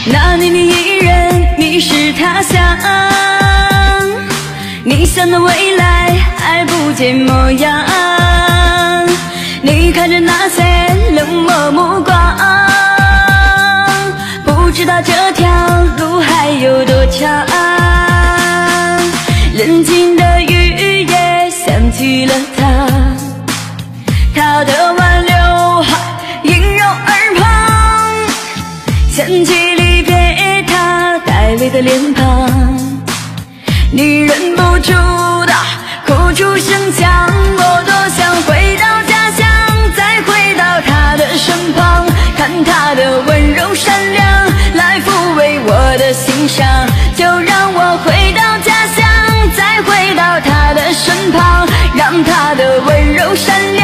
那年你一人迷失他乡，你想的未来还不见模样。你看着那些冷漠目光，不知道这条路还有多长。冷静的雨也想起了他，他的挽留海萦绕耳旁，想起离别他带泪的脸庞，你忍不住的哭出声响。我多想回到家乡，再回到他的身旁，看他的温柔善良来抚慰我的心伤。就让我回到家乡，再回到他的身旁，让他的温柔善良